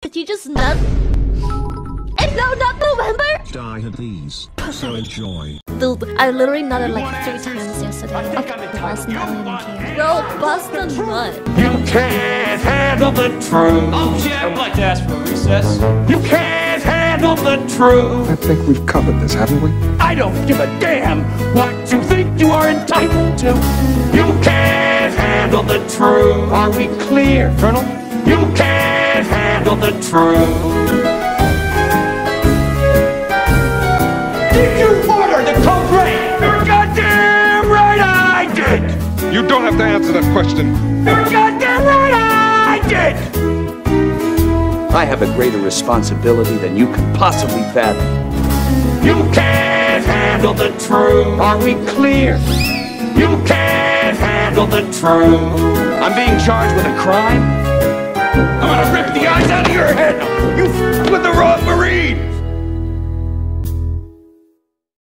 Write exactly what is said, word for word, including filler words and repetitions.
Did you just nut? And no, not November! Die, please. So enjoy. Dude, I literally nutted like three times yesterday. Okay, bust nut, I don't care. Bro, bust a nut. You can't handle the truth. Oh, yeah, I'd like to ask for a recess. You can't handle the truth. I think we've covered this, haven't we? I don't give a damn what you think you are entitled to. You can't handle the truth. Are we clear, Colonel? You can't handle the truth. Did you order the code red? You're goddamn right I did! You don't have to answer that question. You're goddamn right I did! I have a greater responsibility than you can possibly fathom. You can't handle the truth. Are we clear? You can't handle the truth. I'm being charged with a crime? I'm gonna rip the eyes out of your head! You